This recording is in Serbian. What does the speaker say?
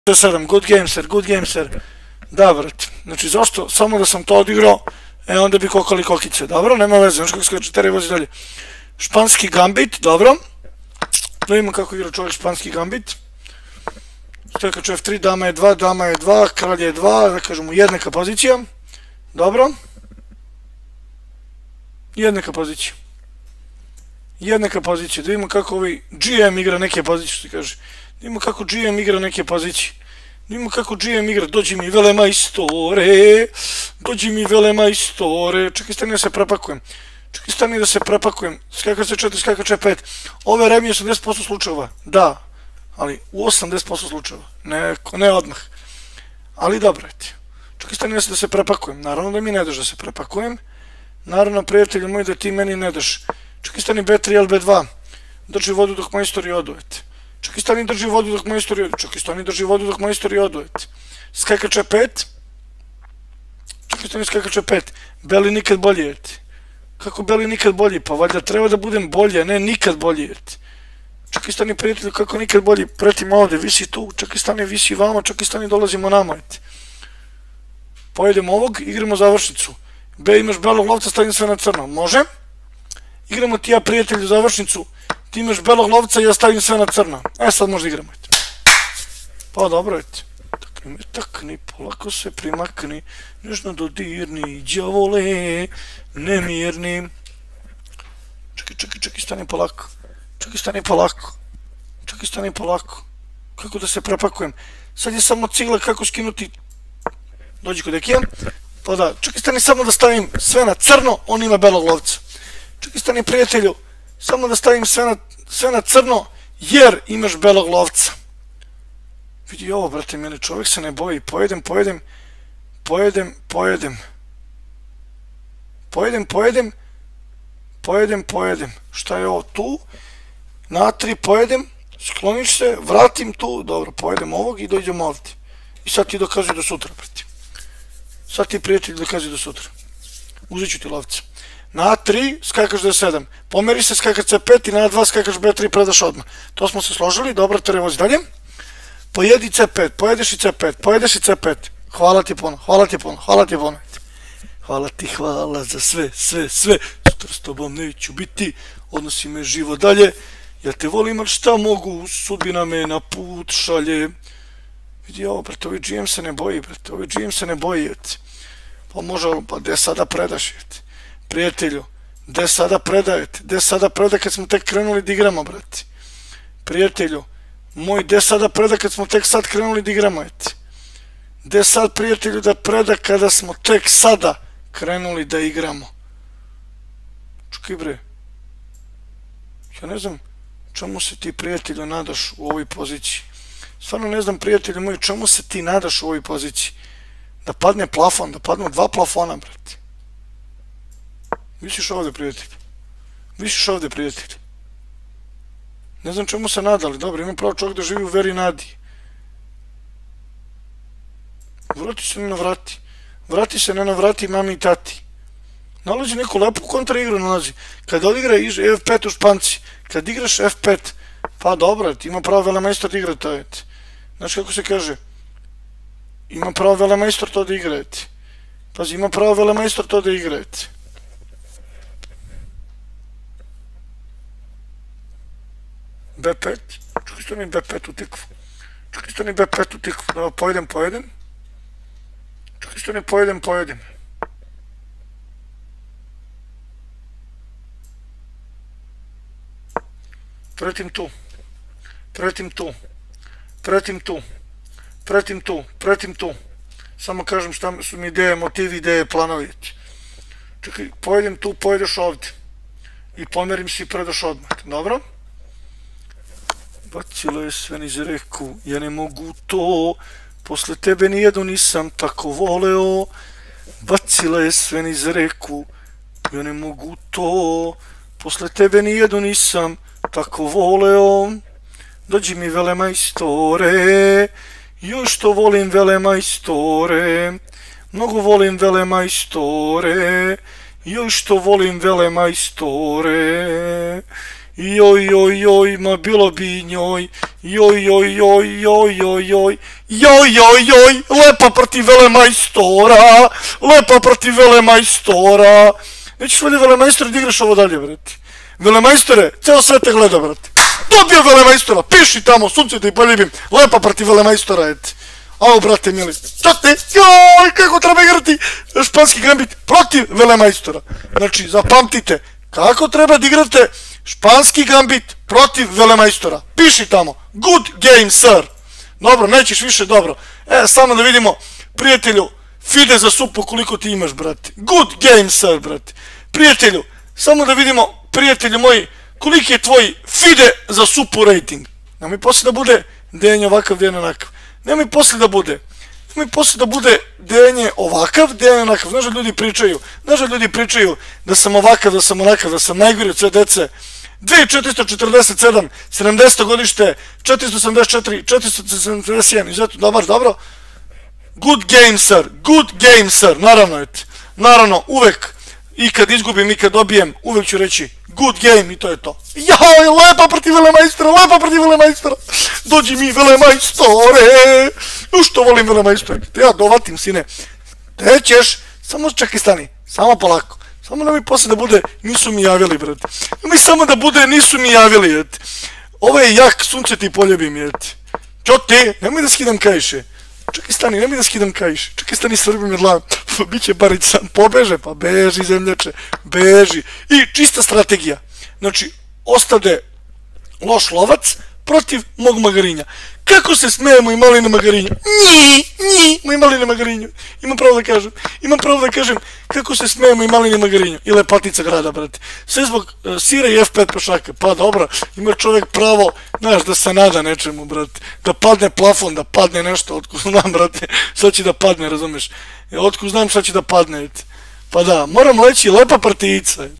7, good game sir, good game sir. Da, brate. Znači, zašto? Samo da sam to odigrao, onda bi kokali kokice. Dobro, nema veze, znaš kako skače, tere vozi dalje. Španski gambit, dobro. Da vidimo kako igra čovjek španski gambit. Steka čovjek 3, dama je 2, dama je 2, kralj je 2, da kažemo jednaka pozicija. Dobro. Jednaka pozicija. Jednaka pozicija. Da vidimo kako ovaj GM igra neke pozicije, što ti kaže. Da vidimo kako GM igra neke pozicije. Da vidimo kako GM igra. Dođi mi velemajstore. Dođi mi velemajstore. Čekaj, stani da se prepakujem. Čekaj, stani da se prepakujem. Skakače 4, skakače 5. Ove remi 80% slučajeva. Da. Ali u 80% slučajeva. Ne odmah. Ali dobro, eti. Čekaj, stani da se prepakujem. Naravno da mi ne daš da se prepakujem. Naravno, prijatelju moj, da ti meni ne daš. Čekaj, stani B3, LB2. Drži vodu dok majstori odu, eti. Čekaj, stani drži vodu dok majstori odu. Čekaj, stani drži vodu dok majstori odu, eti. Skakače 5. Čekaj, stani skakače 5. Beli nikad bolji, eti. Kako beli nikad bolji? Pa valjda treba da budem bolji, a ne nikad bolji, eti. Čekaj, stani prijatelju, kako nikad bolji? Pretim ovde, visi tu. Čekaj, stani, visi vama. Čekaj, stani, dolazimo nama, eti. Pojedemo ovog, igramo završnicu. B, imaš belog lovca, stavim sve na crno. Može? Igramo ti ja, prijatelju, završnicu. Ti imaš belog lovca i ja stavim sve na crno. Sad možda igramo, eti. Pa dobro, eti. Takni me, takni, polako se primakni. Nežno dodirni, đavole, nemirni. Čekaj, stani polako. Čekaj, stani polako. Čekaj, stani polako. Kako da se prepakujem? Sad je samo cigla kako skinuti. Dođi kod Ekija. Pa da, čekaj, stani samo da stavim sve na crno, on ima belog lovca. Čekaj, stani prijatelju, samo da stavim sve na crno, jer imaš belog lovca. Vidi ovo, brate, mili, čovjek se ne boji. Pojedem. Šta je ovo tu? Na 3 pojedem, skloniš se, vratim tu, dobro, pojedem ovog i dođem ovdje. I sad ti dokazuj do sutra, brate. Sad ti prijatelj dokazuj do sutra. Uzet ću ti lovca. Na A3 skakaš D7. Pomeri se, skakaš C5 i na A2 skakaš B3 predaš odmah. To smo se složili, dobro, tere vozi dalje. Pojedi C5, pojedeš i C5. Hvala ti puno. Hvala za sve. Sutra s tobom neću biti, odnosi me živo dalje. Ja te volim, ali šta mogu, sudbina me na put šalje. Vidi ovo, brate, ovaj GM se ne boji, eti. Pa može, pa gde sada predaš, eti. Prijatelju, gde sada preda kad smo tek krenuli da igramo, brate. Prijatelju, moj, gde sada preda kad smo tek sad krenuli da igramo, eti. Gde sad, prijatelju, da preda kada smo tek sada krenuli da igramo. Čekaj, bre. Ja ne znam čemu se ti, prijatelju, nadaš u ovoj poziciji. Stvarno ne znam, prijatelju moji, čemu se ti nadaš u ovoj poziciji. Da padne plafon, da padnu 2 plafona, brate. Visiš ovde, prijatelj. Ne znam čemu se nadali, dobro, ima pravo čovjek da živi u veri nadi. Vrati se, ne navrati mami i tati. Nalazi neku lepu kontra igru, nalazi. Kad odigra F5 u Španci, kad igraš F5, pa dobro, ti ima pravo velemajstor da igra to, eti. Znaš kako se kaže? Ima pravo velemajstor to da igra, eti. Pazi, ima pravo velemajstor to da igra, eti. B5, čekaj stani B5 u tikvu. Da, pojedem. Čekaj stani pojedem. Pretim tu. Samo kažem šta su mi ideje, motivi, ideje, planovi. Čekaj, pojedem tu, pojedeš ovdje. I pomerim se i predaš odmah. Dobro? Bacilo je sve niz reku, ja ne mogu to. Posle tebe nijednu nisam tako voleo. Bacila je sve niz reku, ja ne mogu to. Posle tebe nijednu nisam tako voleo. Dođi mi velemajstore, joj što volim velemajstore. Mnogo volim velemajstore, joj što volim velemajstore. joj, joj, joj, ma bilo bi njoj, joj, joj, joj, joj, joj, joj, joj, joj, joj, lepa protiv velemajstora, lepa protiv velemajstora. Nećeš valjda velemajstora da igraš ovo dalje, brate. Velemajstore, ceo sve te gleda, brate. Dobio velemajstora, piši tamo, sunce te i poljubim, lepa protiv velemajstora, eti. Ao, brate mili, što te, joj, kako treba igrati španski gambit protiv velemajstora. Znači, zapamtite, kako treba da igrate španski gambit protiv velemajstora. Piši tamo, good game, sir. Dobro, nećeš više, dobro. Samo da vidimo, prijatelju, fide za supu koliko ti imaš, brate. Good game, sir, brate. Prijatelju, samo da vidimo, prijatelju moji, koliki je tvoj fide za supu rating. Nemoj posle da bude denje ovakav, denje onakav. Nemoj posle da bude denje ovakav, denje onakav. Znaš da ljudi pričaju da sam ovakav, da sam onakav, da sam najgori od sve dece. 2447, 70. godište, 484, 471, izuzetno dobar, dobro. Good game, sir, naravno, uvek, i kad izgubim, i kad dobijem, uvek ću reći good game i to je to. Joj, lepa protiv velemajstora, dođi mi velemajstore, što volim velemajstore, te ja dovatim, sine, te ćeš, samo čekaj stani, samo polako, samo da mi posle da bude, nisu mi javili, brate, mi samo da bude, nisu mi javili, eti, ovo je jak, sunce ti poljubim, eti, čo ti, nemoj da skidam kajše, čekaj stani, nemoj da skidam kajše, čekaj stani, svrbim je glavom, biće Barić sam, pobeže, pa beži zemljače, beži, i čista strategija, znači, ostade loš lovac protiv mog magarinja. Kako se smeje moj mali na magarinju? Moj mali na magarinju. Imam pravo da kažem kako se smeje moj mali na magarinju. I lepotica grada, brate. Sve zbog sira i F5 pešaka. Pa dobro, ima čovjek pravo, znaš, da se nada nečemu, brate. Da padne plafon, da padne nešto, otkud znam, brate. Sad će da padne, razumeš? Otkud znam šta će da padne, pa da, moram leći, lepa partijica.